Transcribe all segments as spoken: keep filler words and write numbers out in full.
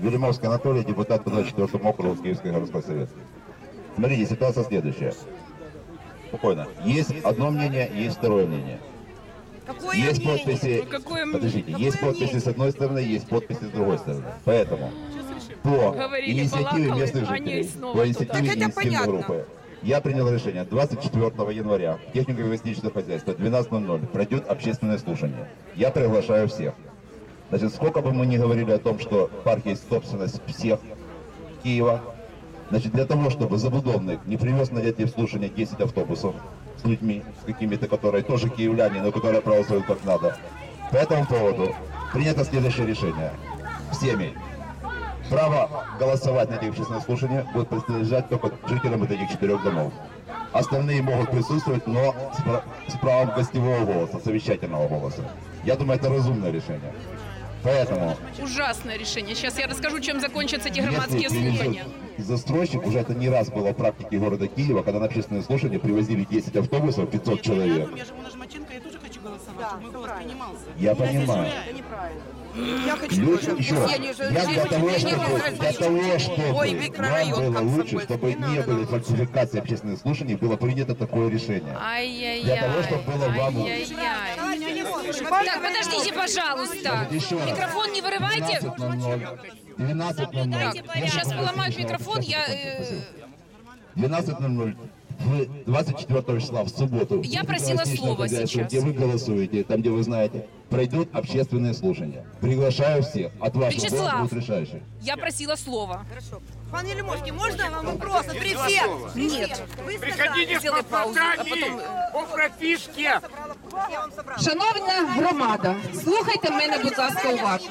Велимовский Анатолий, депутат по двадцать четвёртому округу Киевской городской совет. Смотрите, ситуация следующая. Спокойно. Есть одно мнение, есть второе мнение. Какое есть мнение? подписи, Ну, какое подождите, Какое есть подписи мнение? с одной стороны, есть подписи с другой стороны. Поэтому по Говорили, инициативе балакали, местных они жителей, снова по туда. инициативе Так это инициативной понятно. группы, я принял решение двадцать четвёртого января в технико-гостиничное хозяйство двенадцать ноль ноль пройдет общественное слушание. Я приглашаю всех. Значит, сколько бы мы ни говорили о том, что парк есть собственность всех Киева, значит, для того, чтобы забудовник не привез на эти слушания десять автобусов с людьми, с какими-то, которые тоже киевляне, но которые проголосуют как надо. По этому поводу принято следующее решение. Всеми. Право голосовать на эти общественные слушания будет принадлежать только жителям вот этих четырех домов. Остальные могут присутствовать, но с, пра- с правом гостевого голоса, совещательного голоса. Я думаю, это разумное решение. Поэтому, Ужасное решение. Сейчас я расскажу, чем закончатся эти если громадские привезет слушания. застройщик, уже это не раз было в практике города Киева, когда на общественные слушания привозили десять автобусов, пятьсот человек. Я живу на Жмаченко, я тоже хочу голосовать, чтобы мой голос принимался. Я понимаю. Это неправильно. Я хочу Люди, тоже. еще раз, Я не же- я для я того, не чтобы, возражаю. для того, чтобы Ой, нам микрорайон было лучше, Комсомольский. чтобы Не не надо были нам фальсификации общественных слушаний, было принято такое решение. Ай-яй-яй. Для того, чтобы было вам лучше. Ай-яй-яй. Так, подождите, пожалуйста. Еще раз. Микрофон не вырывайте. двенадцать ноль ноль. двенадцать ноль ноль. Так, сейчас поломают микрофон, я... э, двенадцать ноль ноль. В двадцать четвёртого числа, в субботу, Я в просила Гостиничное слова хозяйство, сейчас. где вы голосуете, там, где вы знаете, пройдут общественные слушания. Приглашаю всех. От вашего Вячеслав. голоса будет решающий. Я просила слова. Хорошо. Пан Елемовский, можно вам вопрос? При всех. Нет. Вы Приходите с Сделай паузу, а паспортами потом- по прописке. Я вам собрала. Шановна громада, слухайте мене, будь ласка, уважно.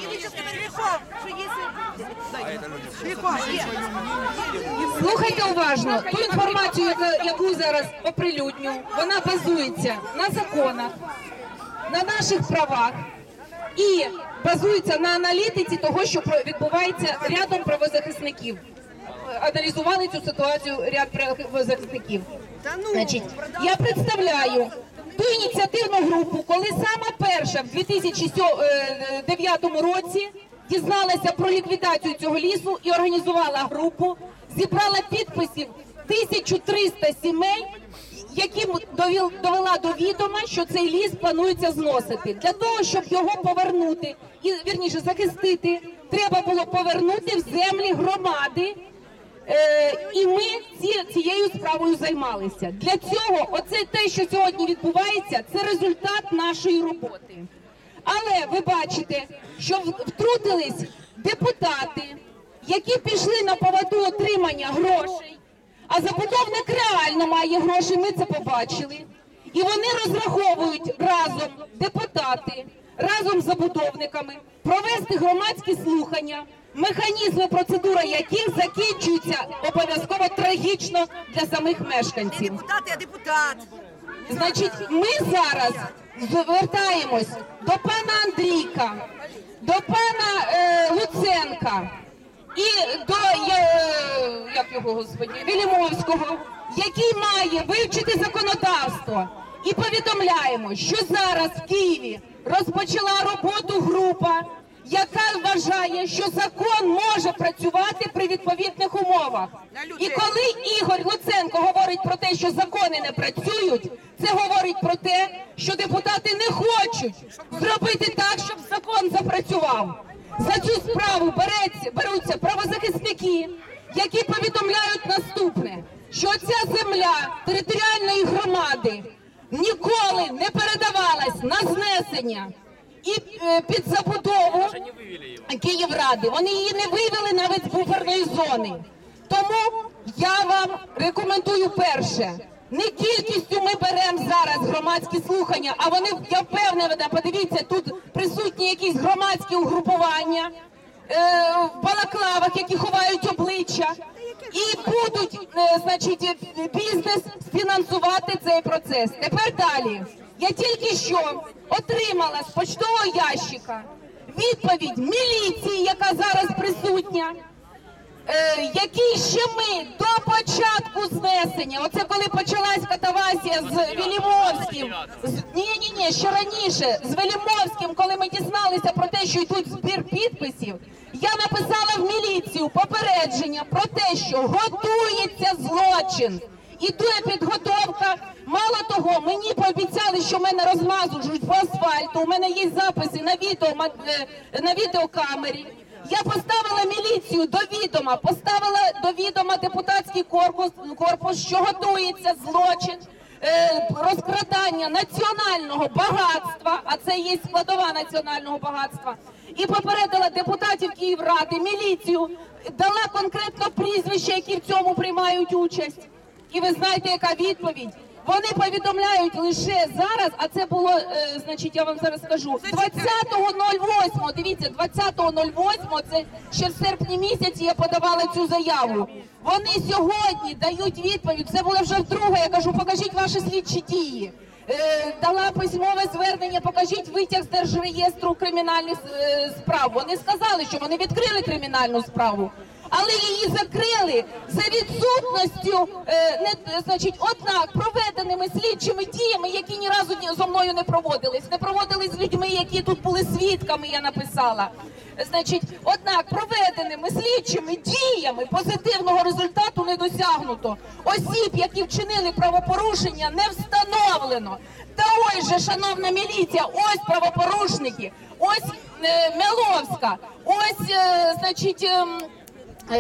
Слухайте уважно. Ту інформацію, яка- яку зараз оприлюдню, вона базується на законах, на наших правах і базується на аналітиці того, що про- відбувається рядом правозахисників. Аналізували цю ситуацію ряд правозахисників. Та ну, Значить, я представляю ту ініціативну групу, коли сама перша в дві тисячі дев'ятому році дізналася про ліквідацію цього лісу і організувала групу, зібрала підписів тисячу триста сімей, яким довіл- довела до відома, що цей ліс планується зносити. Для того, щоб його повернути, і вірніше захистити, треба було повернути в землі громади. Е, і ми ці, цією справою займалися. Для цього, оце те, що сьогодні відбувається, це результат нашої роботи. Але ви бачите, що в- втрутились депутати, які пішли на поводу отримання грошей, а забудовник реально має гроші, ми це побачили. І вони розраховують разом, депутати, разом з забудовниками, провести громадські слухання, механізми, процедура яких закінчуються обов'язково трагічно для самих не мешканців. депутат, я депутат. Значить, ми зараз звертаємось до пана Андрійка, до пана е, Луценка і до е, як його господі Велимовського, який має вивчити законодавство. І повідомляємо, що зараз в Києві розпочала роботу група, яка вважає, що закон може працювати при відповідних умовах. І коли Ігор Луценко говорить про те, що закони не працюють, це говорить про те, що депутати не хочуть зробити так, щоб закон запрацював. За цю справу береться, беруться правозахисники, які повідомляють наступне, що ця земля територіальної громади ніколи не передавалась на знесення і е, під забудову Київради. Вони її не вивели навіть з буферної зони. Тому я вам рекомендую перше. Не кількістю ми беремо зараз громадські слухання, а вони, я впевнена, подивіться, тут присутні якісь громадські угрупування, е, в балаклавах, які ховають обличчя, і будуть, е, значить, бізнес фінансувати цей процес. Тепер далі. Я тільки що отримала з почтового ящика відповідь міліції, яка зараз присутня, е, який ще ми до початку знесення, оце коли почалась катавасія з Велимовським, ні-ні-ні, ще раніше, з Велимовським, коли ми дізналися про те, що йдуть збір підписів, я написала в міліцію, комісію попередження про те, що готується злочин. Іде підготовка. Мало того, мені пообіцяли, що мене розмазують по асфальту. У мене є записи на відео, на відеокамері. Я поставила міліцію до відома, поставила до відома депутатський корпус, корпус, що готується злочин, е, розкрадання національного багатства, а це є складова національного багатства, і попередила депутатів Київради, міліцію, дала конкретно прізвища, які в цьому приймають участь. І ви знаєте, яка відповідь? Вони повідомляють лише зараз, а це було, е, значить, я вам зараз скажу, двадцятого восьмого, дивіться, двадцятого восьмого, це ще в серпні місяці я подавала цю заяву. Вони сьогодні дають відповідь, це було вже вдруге, я кажу, покажіть ваші слідчі дії. Е, дала письмове звернення, покажіть витяг з Держреєстру кримінальних е, справ. Вони сказали, що вони відкрили кримінальну справу. Але її закрили за відсутністю, е, не, значить, однак проведеними слідчими діями, які ні разу ні- зо мною не проводились. Не проводились з людьми, які тут були свідками, я написала. Значить, однак проведеними слідчими діями позитивного результату не досягнуто. Осіб, які вчинили правопорушення, не встановлено. Та ось же, шановна міліція, ось правопорушники, ось е, Меловська, ось, е, значить, е, Е,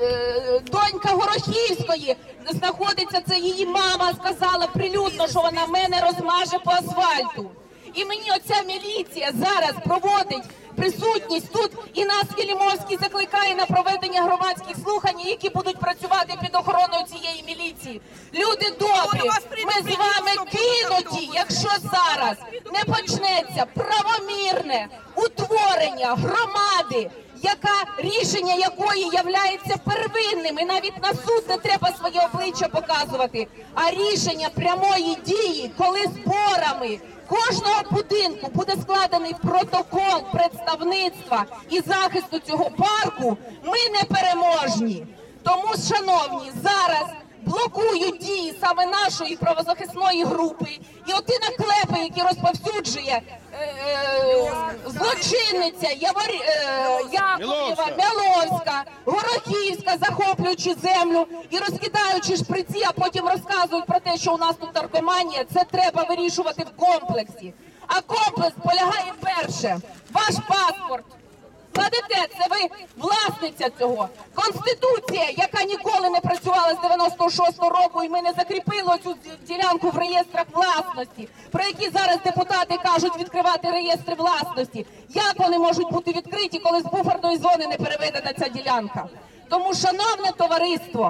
е, донька Горохівської знаходиться, це її мама сказала прилюдно, що вона мене розмаже по асфальту. І мені оця міліція зараз проводить присутність тут, і нас Філімовський закликає на проведення громадських слухань, які будуть працювати під охороною цієї міліції. Люди добрі, ми з вами кинуті, якщо зараз не почнеться правомірне утворення громади, яка рішення якої являється первинним, і навіть на суд не треба своє обличчя показувати, а рішення прямої дії, коли зборами кожного будинку буде складений протокол представництва і захисту цього парку, ми непереможні. Тому, шановні, зараз блокують дії саме нашої правозахисної групи, і оті наклепи, які розповсюджує е, е, злочинниця Явор, е, Яковлєва, Меловська, Горохівська, захоплюючи землю і розкидаючи шприці, а потім розказують про те, що у нас тут наркоманія, це треба вирішувати в комплексі. А комплекс полягає перше, ваш паспорт. Кладете, це ви власниця цього. Конституція, яка ніколи не працювала з дев'яносто шостого року, і ми не закріпили цю ділянку в реєстрах власності, про які зараз депутати кажуть відкривати реєстри власності. Як вони можуть бути відкриті, коли з буферної зони не переведена ця ділянка? Тому, шановне товариство,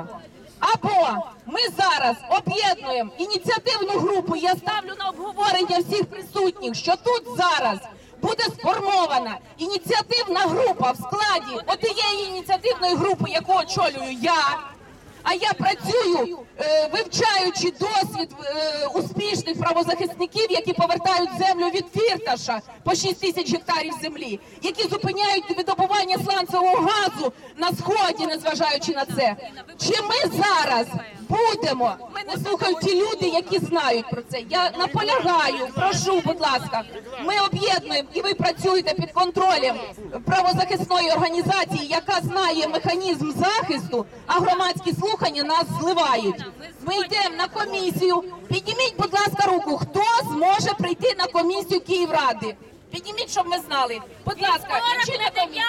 або ми зараз об'єднуємо ініціативну групу, я ставлю на обговорення всіх присутніх, що тут зараз буде сформована ініціативна група в складі отієї ініціативної групи, яку очолюю я, а я працюю, е, вивчаючи досвід е, успішних правозахисників, які повертають землю від Фірташа по шість тисяч гектарів землі, які зупиняють видобування сланцевого газу на Сході, незважаючи на це. Чи ми зараз будемо, мене слухають ті люди, які знають про це. Я наполягаю, прошу, будь ласка, ми об'єднуємо і ви працюєте під контролем правозахисної організації, яка знає механізм захисту, а громадські слухання нас зливають. Ми йдемо на комісію. Підніміть, будь ласка, руку, хто зможе прийти на комісію Київради? Підніміть, щоб ми знали. Будь ласка, лічильна комісія.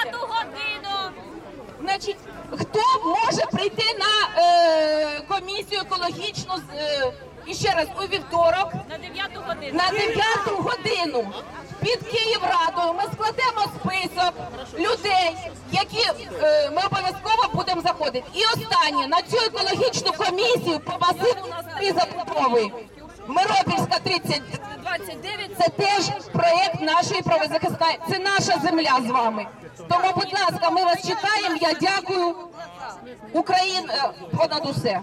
Значить, хто може прийти на е, комісію екологічну з, е, і ще раз у вівторок На дев'яту годину. на дев'яту годину під Київрадою ми складемо список людей, які е, ми обов'язково будемо заходити. І останнє, на цю екологічну комісію по масиву нас три забудови. Миропільська тридцять двадцять дев'ять – це теж проєкт нашої правозахисної, це наша земля з вами. Тому, будь ласка, ми вас чекаємо, я дякую. Україна понад усе.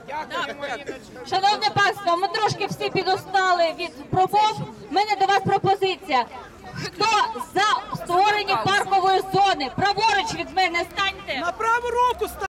Шановне панство, ми трошки всі підустали від промов. У мене до вас пропозиція. Хто за створення паркової зони? Праворуч від мене станьте. На правую руку ставь.